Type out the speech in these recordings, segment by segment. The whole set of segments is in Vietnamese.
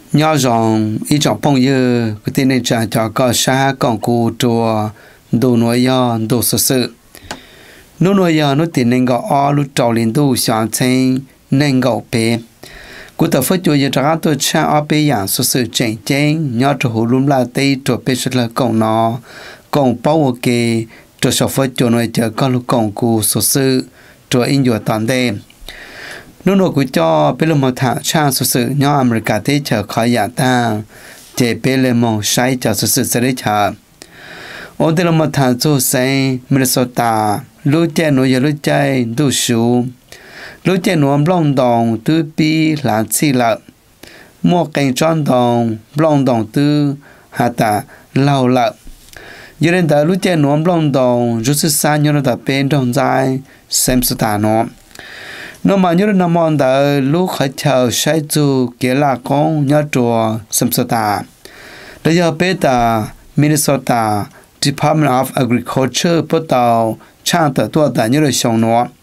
nhớ rằng ý trong phong yêu cái tên này trả cho có xa còn cụ chùa đồ nuôi do đồ sự sự nó nuôi do nó tiền nên gọi o lúc trâu lên đồ sáng trên nên gọi bé cụ tập phát chuột cho tôi cha ở bé dạng sự sự chỉnh chỉnh nhớ cho hồ lúm là tây cho bé sự là còn nó còn bao ok cho số phát chuột nuôi chờ con lúc còn cụ sự sự cho in vừa toàn đêm nó nói của cho bé làm một thằng cha sự sự nhớ America thế chờ khỏi giả ta để bé làm một sai cho sự sự sẽ đấy chờ ở đây là một thằng cho say Minnesota lúc chơi nói giờ lúc chơi đủ số lúc chơi nói long đồng từ bi là chỉ là một cái tròn đồng long đồng từ hạt ta lâu lợ giờ đến đó lúc chơi nói long đồng rất xa nhau là bên trong dài xem sự ta nó mà nhớ năm mòn đó lúc khởi chờ sai chú kia là con nhớ chùa xem sự ta bây giờ bên ta Minnesota Department of Agriculture bắt đầu trang tự tua tại như là xong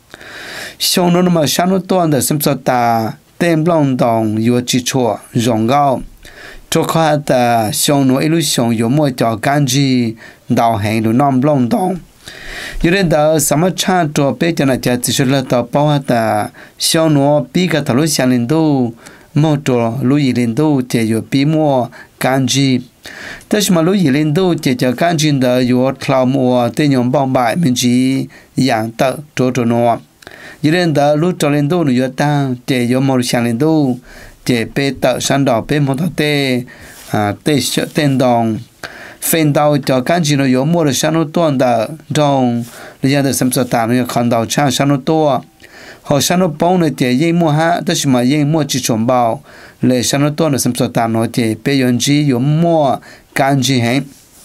nó mà sáng nó tua để xem sao ta tem long đồng yếu chỉ chua rong gạo cho khai ta xong nó ilu xong yếu mua cho can gì đào hành đồ nom long đồng yếu đến đó sắm trang cho bé cho nó chỉ chỉ là tao bảo ta xong nó bị cái thằng lúc sáng lên đâu mua cho lúc gì lên đâu chỉ yếu bị mua can gìแต่สมัยรู้ยิ่งเล่นดูเจจะการจินเดออยู่คลาวมัวเตยงบางบ่ายมันจีอย่างเตอโจโจนัวยิ่งเล่นเดอรู้จอเล่นดูหนูอยู่ตั้งเจยมอรู้ช่างเล่นดูเจเปเตอสันดอกเปมอตเตเตเต้นดองเฟนดาวจะการจินอยู่มัวรู้ช่างนู้ตัวเดอดองเรียนเดอสัมสตาหนูอยู่คันดาวช่างช่างนู้ตัวhọ sáng nó bông này thì dây mua ha tất nhiên mà dây mua chỉ trồng bao lệ sáng nó to là xem số tạm nó thì bây giờ chỉ dùng mua can gì hết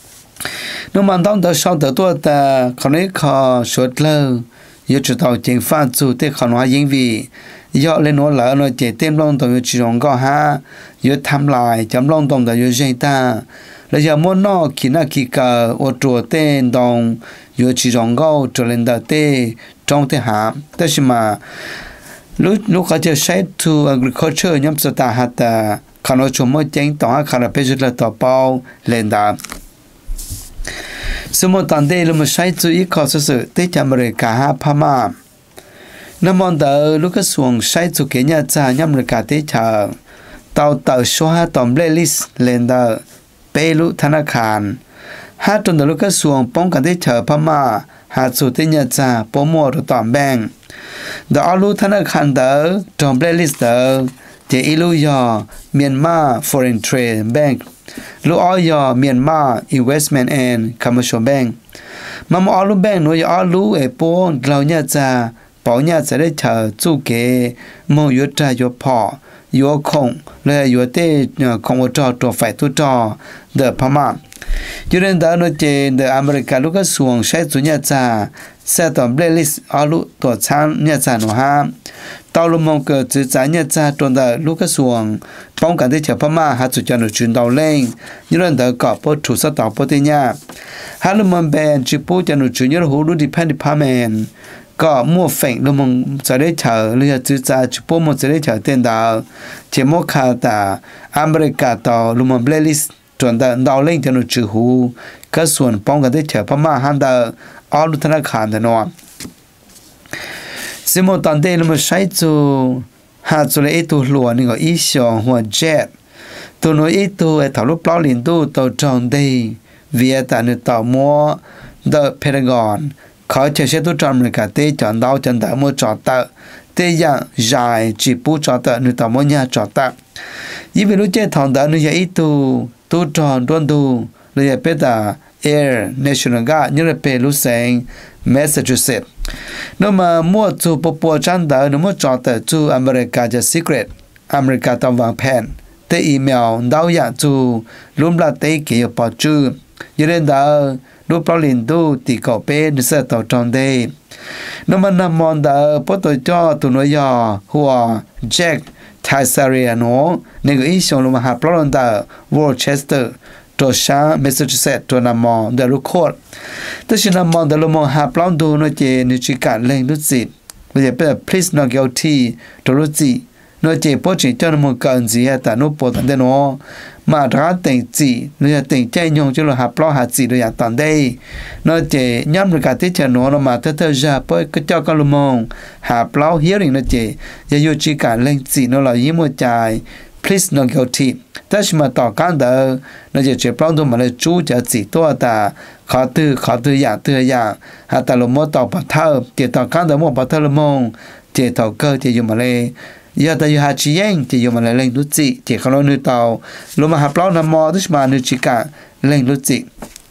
nó mà当得少得多的可能靠说了也知道经发出的可能因为要来nó lỡ nó chỉ tem long đồng chỉ trồng có ha yếu tham lại chấm long đồng là yếu dây ta là giờ muốn nó khi nào khi cả ở chỗ tên đồng yếu chỉ trồng có trở lên đó tên trong thế hạ tất nhiên mà lúc có chơi sai to agriculture nhóm sự ta hạt khả năng chúng mới chính tổng khả năng bây giờ là tàu bao lên đó sự một tuần đây là một sai to ít khó sự tới chăm rồi cả hai pama năm món đó lúc cái xuồng sai to cái nhà cha nhóm rồi cả tới chờ tàu số hai tàu playlist lên đó bây lúc thằng khán hai tuần đó lúc cái xuồng bóng cả tới chờ pama hạt số tên nhà cha bố mua rồi tạm bèn đó lúc thằng khán đó trong playlist đó thì ilu yo Myanmar Foreign Trade Bank lúc ở yo Myanmar Investment and Commercial Bank mà một lúc bank nói ở lúc ở phố lâu nhà cha bảo nhà cha để chờ chú kế mua yếu tra yếu phò yếu không là yếu tê không có trò phải tu trò the Pama cho nên đó nói trên the America lúc cái xuồng sẽ chủ nhà cha sẽ tổng playlist ở lúc tổ chức nhà cha nó ha tàu lúc mong cơ chỉ trả nhà cha trong đó lúc cái xuồng bóng cảnh để chờ Pama hạt chủ cho nó chuyển tàu lên như là đó có bộ chủ sát tàu bộ tên nhà hạt lúc mong bên chỉ bộ cho nó chuyển như là hồ lúc department có mua phèn lúc mong sẽ để chờ lúc chỉ trả chỉ bộ mong sẽ để chờ tên đó chỉ mua khá ta America tàu lúc mong playlist trong đó tàu lên cho nó chuyển hồ cái xuồng bóng cảnh để chờ Pama hắn đó ở lúc thằng khán đó nó sự một tuần đây là một sai chú hạt chú là ít tu lúa nên có ít sòng hoặc jet tu nói ít tu ở thảo lúc bao liền tu tàu tròn đây vì tại nơi tàu mua the Pentagon khó chơi xe tu tròn người cả tê chọn đau chân đỡ mua trọt tợ tê dạng dài chỉ bu trọt tợ nơi tàu mua nhà trọt tợ vì lúc chơi thằng đỡ nơi ít tu tròn đoan tu nơi bây giờ Air National Guard như là pe lúc sáng Massachusetts nếu mà mua chú bộ trang đó nếu mà chọn tới chú America cho secret America tao vàng pen tới email đào dạng chú luôn là tới kỹ bảo chú như nên đó lúc bao liền tu thì có bên sẽ tao trong đây nếu mà nằm mòn đó bắt tôi cho tụi nó giờ hoa Jack Teixeira nên cái ý xong lúc mà hạt bao lần đó Worcester cho sáng Massachusetts cho nằm mòn để lúc khót tất nhiên nằm mòn để lúc mòn hạt bao đồ nó chỉ nếu chỉ cản lên lúc gì bây giờ please not guilty cho lúc gì nó chỉ bố chỉ cho nó một cần gì ta nó bố tận đây nó mà ra tình gì nó tình chơi nhung cho nó hạt lo hạt gì rồi à tận đây nó chỉ nhắm được cả tiết chờ nó mà thơ ra bố cái cho con lùm mông hạt lo hiếu định nó chỉ giờ vô chỉ cả lên gì nó là ý một trái please no guilty tất mà tỏ can đỡ nó chỉ bao nhiêu mà nó chú cho gì to ta khó tư dạng hạt ta lùm mông tỏ bắt thơ chỉ tỏ can đỡ một bắt thơ lùm mông chỉ tỏ cơ chỉ dùng mà lên giờ ta dùng hạt chỉ anh chỉ dùng mà lên nút gì chỉ không nói nút tàu lúc mà hạt bao năm mò tức mà nút chỉ cả lên nút gì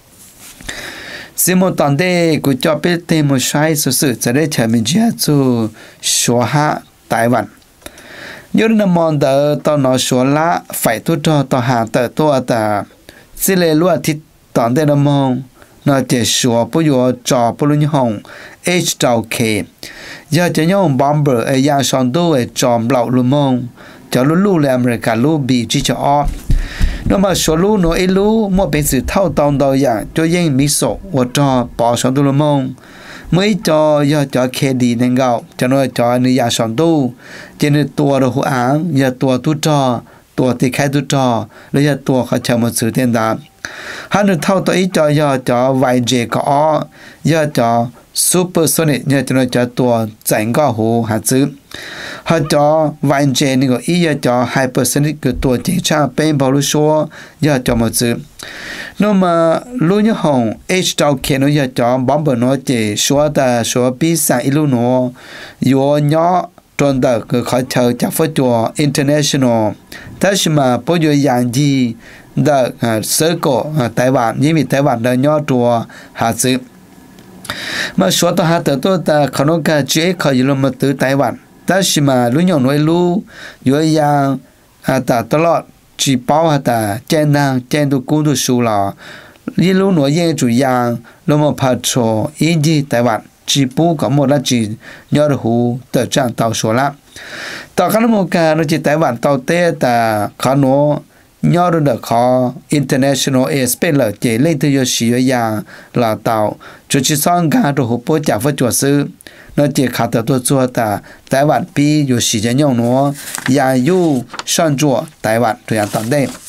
xin một tuần đây của cho biết thêm một sai sự sẽ để chờ mình chia cho số hạ Taiwan Văn nhớ năm mòn đỡ tao nói số lá phải tu cho tao hạ tờ tua ta xin lê lúa thịt tuần đây năm mòn nó chỉ số bây giờ cho bây giờ hồng HWK giờ chỉ nhung bomber ở nhà sản đô ở tròn lậu luôn mong cho lú là America lú bị chỉ cho nó mà số lú nó ít lú mua bên sự thâu tông đầu dạng cho yên mỹ sổ và cho bỏ sản đô luôn mong mới cho giờ cho KD nên gạo cho nó cho người nhà sản đô cho nên tua đồ án giờ tua tu cho tua thì khai tu cho rồi giờ tua họ chờ một sự thiên đàng hắn được thâu tới cho vài dễ có giờ cho supersonic nhớ cho nó cho tua chỉnh có hồ hạt chữ họ cho vài dễ này có ý giờ cho hypersonic cái tua chỉ cha bên bảo lưu số giờ cho một chữ nó mà lưu nhớ hồng HWK nó giờ cho bomber nó chỉ số ta số bi sang ilu nó yo nhỏ tròn đợt cái khỏi chờ chắc phải cho international thế mà bây giờ dạng gì đợt circle Taiwan như vì Taiwan đã nhỏ trùa hạt chữ mà số tao hạt tôi ta không có cái chế khỏi dùng một từ Taiwan thế mà lúc nhỏ nói lu rồi yang ta lọt chỉ bảo ta trên đồ cung đồ số là như lúc nói gì chủ yang lúc mà phát cho ý gì Taiwan chỉ bù có một là chỉ nhớ được hồ tờ trạng tàu số lắm tàu khá một cái nó chỉ Taiwan tàu tê ta khá nó nhớ được khó international airspace là chỉ lên từ sử dụng là tàu chủ chỉ sang cả đồ hồ bố trả với chủ sư nó chỉ khá tờ tôi cho ta Taiwan bi有时间用nó也有上做Taiwan这样当地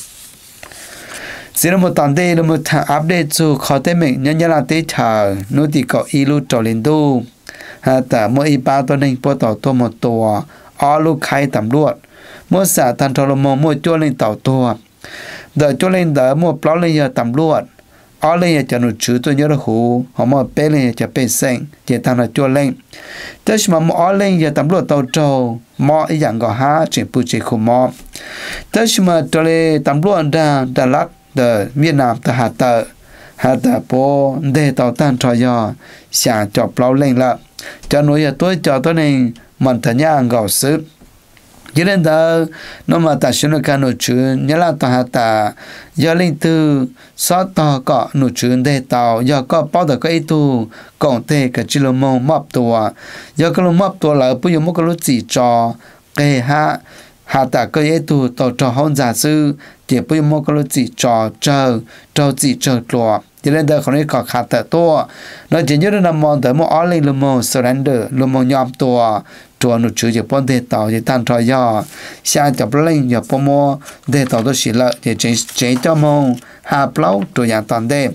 xin một tuần đây là một thằng update cho khó tới mình nhân là tới chờ nó thì có ilu trò lên đu ta mỗi ba tuần này bắt đầu tôi một tổ alu khai tầm luôn mỗi xã thành thọ mỗi chỗ lên tàu tua đợi chỗ lên đỡ một plau lên giờ tầm luôn ở lên cho nó chữ tôi nhớ được hồ họ mà bé lên cho bé sinh chỉ thằng là chỗ lên thế mà ở lên giờ tầm luôn tàu trâu mò ý dạng gọi ha chỉ bự chỉ không mò thế mà cho lên tầm luôn Đà Lạt Việt Nam ta hạt tờ bố để tàu tan trò do xả cho plau lên là cho nói giờ tôi cho tôi này mình thấy nhà gạo sứt cho nên đó nó mà ta xin được cái nội chữ nhớ là ta hạt ta giờ lên từ sáu tàu có nội chữ để tàu giờ có bao giờ có ít tu còn thế cái chỉ là mong mập tua giờ cái mập tua là bây giờ một cái lúc chỉ cho cái hạt ta có ít tu tàu cho hôn giả sư chỉ bây giờ một cái lúc chỉ cho chỉ chờ lúa cho nên đó không nên có hạt ta to nó chỉ nhớ là mong tới một ở lên là mong surrender là mong nhom tua chùa nó chữ chỉ bọn đề tàu thì tan trò do xa chập lên giờ bọn mô đề tàu đó xí lợi thì chế cho mong hạ plau chùa nhà toàn đề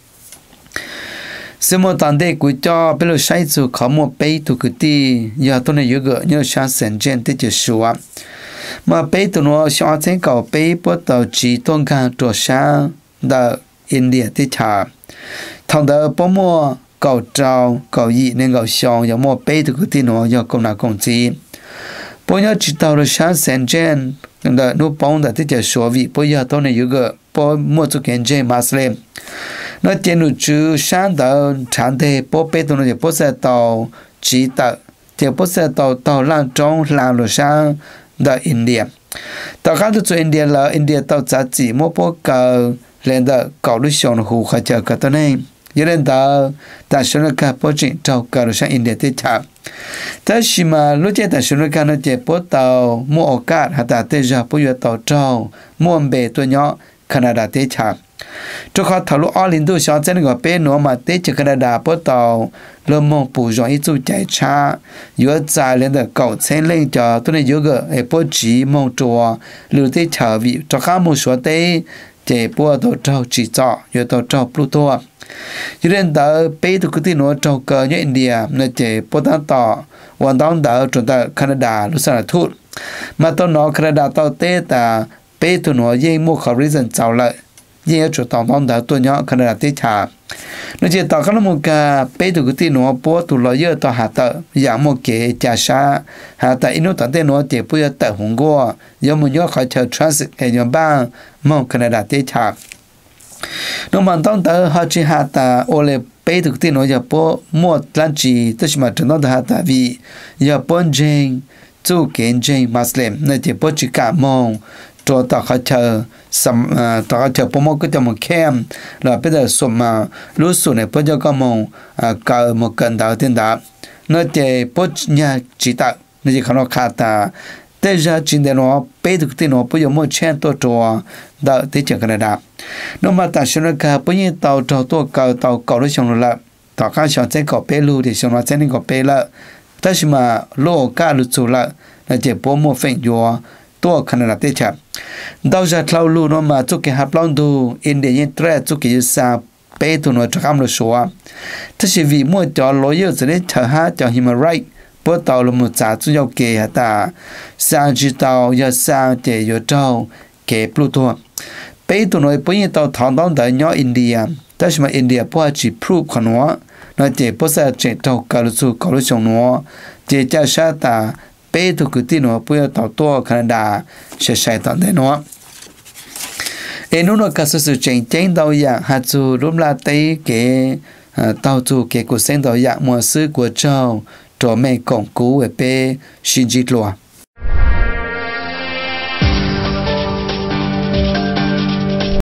xin một toàn đề của cho bây giờ sai dù có một bế tụ cứ đi giờ tôi này yếu gỡ nhớ sáng sẵn trên tới chữ xua mà bế tụ nó sáng trên cầu bế bố tàu chỉ tôn càng chùa sáng đợi India tới trả thằng đợi bọn mô cầu trao cầu dị nên cầu xong giống một bê từ cái tin nó do công nào công gì bây giờ chỉ tàu được sáng sáng trên đợi nó bóng đã tới số vị bây giờ tôi này yếu gỡ bây mua cho kiến chế mà xem nó trên nó chứ sáng đợi sáng thế bố bê tôi nó bố xe tàu chỉ tàu thì bố xe tàu làm trong làm rồi sang đợi India tàu khác cho India là India tàu giá trị mua bố cờ lên đợi cầu lúc xong hù khai chờ cả tôi này cho nên ta sẽ nói cả bộ chuyện trâu cờ sang India tới chạm thế mà lúc chơi ta sẽ nói cả nó chơi bộ tàu mua ô cát hay ta tới giờ bộ giờ tàu trâu mua bể tôi nhỏ Canada tới chạm cho họ thảo luận ở liên tục sáng trên gọi bé nó mà tết cho Canada bắt đầu lâm mong bù rồi ít chút chạy cha giữa dài lên được cầu trên lên cho tôi này giữa cái bố trí mong chùa lưu tết trở vị cho các một số tết để bố tổ trâu chỉ cho giữa tổ trâu Pluto cho nên đó bé tụi cái nó trâu cờ như India nên để bố tăng tỏ hoàn toàn đó chúng ta Canada lúc sau là thút mà tôi nói Canada tao tết ta bé tụi nó dây mua khẩu reason giàu lợi dây chủ tổng thống đã tôi nhớ Canada tết trả nó chỉ tao có một cái bé tụi cái nó bố tụi nó giờ tao hạ tờ dạng một cái trả sa hạ tờ inu tao tết nó chỉ bây giờ tờ hùng qua giờ một nhớ khỏi chờ transit cái nhóm ba mong Canada tết trả nó mà tao tờ họ chỉ hạ tờ ole bé tụi cái nó giờ bố mua lan chỉ tức là chúng nó hạ tờ vì giờ bố jeng chú kiến jeng Muslim nên chỉ bố chỉ cả mong cho tao khai chờ tao khai chờ bố mong cái một kem là bây giờ số mà lúc số này bố cho con mong cả một cần đào tiền đào nó chỉ bố nhà chỉ tạo nó chỉ không có khá ta thế ra chính để nó bây giờ thì nó bây giờ mua chen to cho đào thế chẳng cái nào nó mà ta xem nó cả bây giờ tao cho tôi tao cầu nó xong rồi là tao khai xong sẽ có bé lưu thì xong nó sẽ nên có bé là thế mà lô cả lưu chủ là chỉ bố mua phèn vôตัวขนาดที่จะดาวจะเล่าลูน้องมาจุกเกหับลองดูอินเดียยังเตะจุกเกยซาเป้ตัวน้อยจะคำรู้ชัวถ้าชีวิตมั่วจอลอยจะได้เธอหาจอฮิมาไรปวดตัวลมจ่าจุยเกยตาสร้างจิตตัวยาสร้างเจยเจ้าเกปลุตัวเป้ตัวน้อยปุ่ยตัวทองต้องเดินย้อนอินเดียถ้าชิมาอินเดียพวกจีพรูขนัวน่าเจพวกเจ้าเจเจ้ากาลุสุกาลุชงนัวเจเจ้าชาตาbé tụi cứ tin nó bây giờ tàu to Canada sẽ sai tận đấy nó em nó có sự tranh đầu dạng hạt dù lúc là thấy cái tàu dù cái cuộc sống đầu dạng mùa xưa của châu trò mẹ cổng cú ở bé xin chỉ loa